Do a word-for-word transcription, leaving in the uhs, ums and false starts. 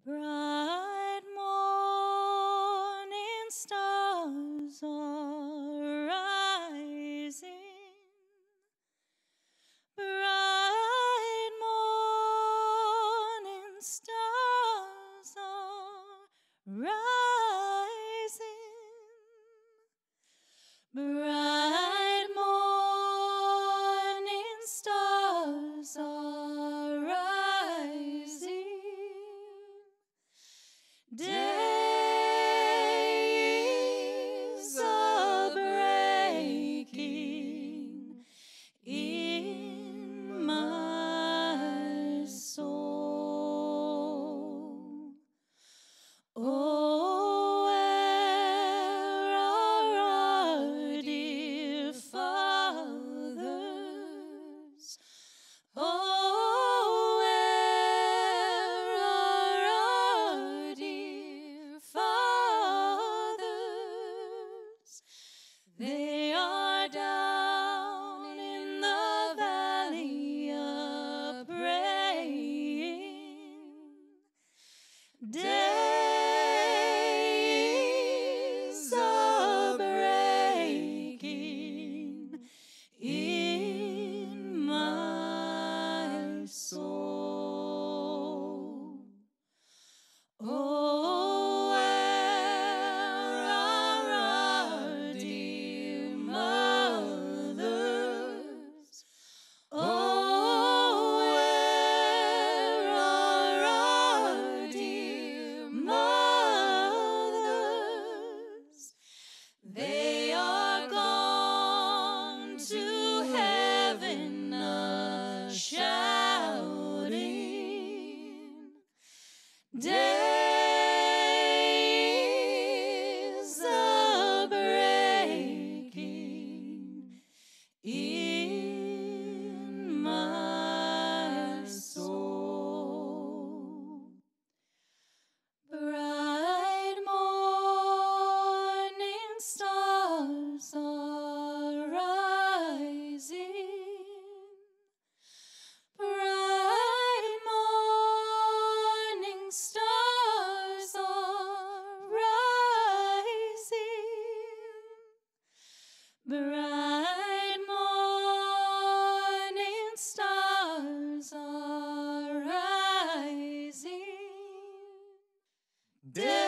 Bright morning stars are rising. Bright morning stars are rising. Bright morning stars are rising. Days are breaking in my soul. Oh, where are our dear fathers? Oh, where are our dear fathers? They are down in the valley a praying. Days are breaking in my soul. Oh, where are our dear mothers? Oh, where are our dear mothers? They are gone to heaven a-shouting. Days are breaking in my soul. Bright morning stars are rising. Bright morning stars are rising. Bright morning stars are rising.